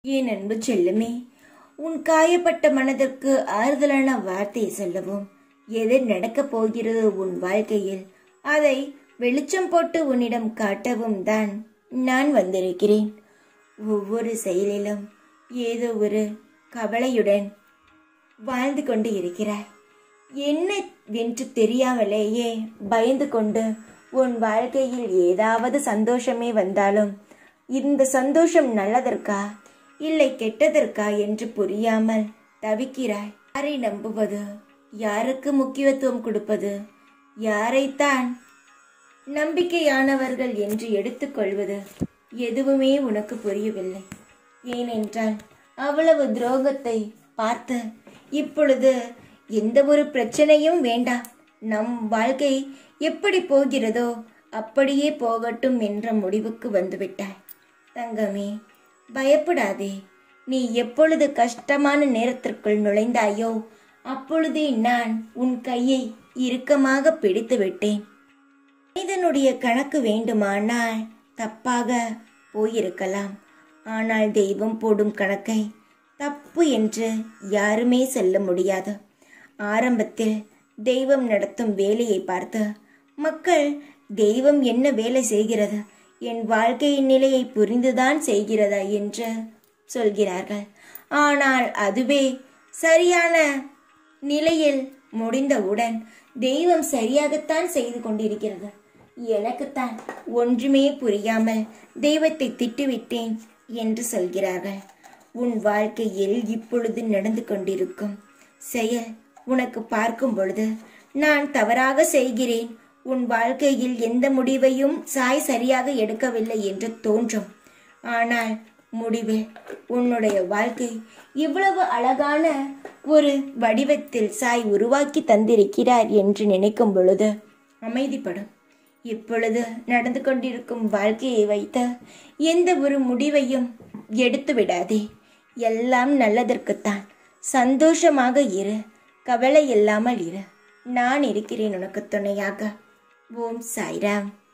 என் அன்பு செல்லுமே, உன் காயப்பட்ட மனதிற்கு ஆறுதலான வார்த்தை சொல்லவும், எது நடக்கப் போகிறதோ உன் வாழ்க்கையில் அதை வெளிச்சம் போட்டு உன்னிடம் காட்டவும் தான் நான் வந்திருக்கிறேன். ஒவ்வொரு செயலிலும் ஏதோ ஒரு கவலையுடன் வாழ்ந்து கொண்டு இருக்கிறாய். என்ன என்று தெரியாமலேயே பயந்து கொண்டு உன் வாழ்க்கையில் ஏதாவது சந்தோஷமே வந்தாலும் இந்த சந்தோஷம் நல்லதற்கா இல்லை கெட்டதற்கா என்று புரியாமல் தவிக்கிறாய். யாரை நம்புவது, யாருக்கு முக்கியத்துவம் கொடுப்பது, யாரைத்தான் நம்பிக்கையானவர்கள் என்று எடுத்துக்கொள்வது எதுவுமே உனக்கு புரியவில்லை. ஏனென்றால் அவ்வளவு துரோகத்தை பார்த்து இப்பொழுது எந்த ஒரு பிரச்சனையும் வேண்டாம், நம் வாழ்க்கை எப்படி போகிறதோ அப்படியே போகட்டும் என்ற முடிவுக்கு வந்துவிட்டாய். தங்கமே, பயப்படாதே. நீ எப்பொழுது கஷ்டமான நேரத்திற்குள் நுழைந்தாயோ அப்பொழுதே நான் உன் கையை இறுக்கமாக பிடித்து விட்டேன். மனிதனுடைய கணக்கு வேண்டுமானால் தப்பாக போயிருக்கலாம், ஆனால் தெய்வம் போடும் கணக்கை தப்பு என்று யாருமே சொல்ல முடியாது. ஆரம்பத்தில் தெய்வம் நடத்தும் வேலையை பார்த்து மக்கள் தெய்வம் என்ன வேலை செய்கிறது, என் வாழ்க்கையின் நிலையை புரிந்துதான் செய்கிறதா என்று சொல்கிறார்கள். ஆனால் அதுவே சரியான நிலையில் முடிந்தவுடன் தெய்வம் சரியாகத்தான் செய்து கொண்டிருக்கிறது. எனக்குத்தான் ஒன்றுமே புரியாமல் தெய்வத்தை திட்டுவிட்டேன் என்று சொல்கிறார்கள். உன் வாழ்க்கையில் இப்பொழுது நடந்து கொண்டிருக்கும் செயல் உனக்கு பார்க்கும் பொழுது நான் தவறாக செய்கிறேன், உன் வாழ்க்கையில் எந்த முடிவையும் சரியாக எடுக்கவில்லை என்று தோன்றும். ஆனால் முடிவில் உன்னுடைய வாழ்க்கை இவ்வளவு அழகான ஒரு வடிவத்தில் உருவாக்கி தந்திருக்கிறார் என்று நினைக்கும் பொழுது அமைதிப்படும். இப்பொழுது நடந்து கொண்டிருக்கும் வாழ்க்கையை வைத்து எந்த ஒரு முடிவையும் எடுத்து விடாதே. எல்லாம் நல்லதற்குத்தான். சந்தோஷமாக இரு, கவலை இல்லாமல் இரு. நான் இருக்கிறேன் உனக்கு துணையாக. ஓம் சாய்ராம்.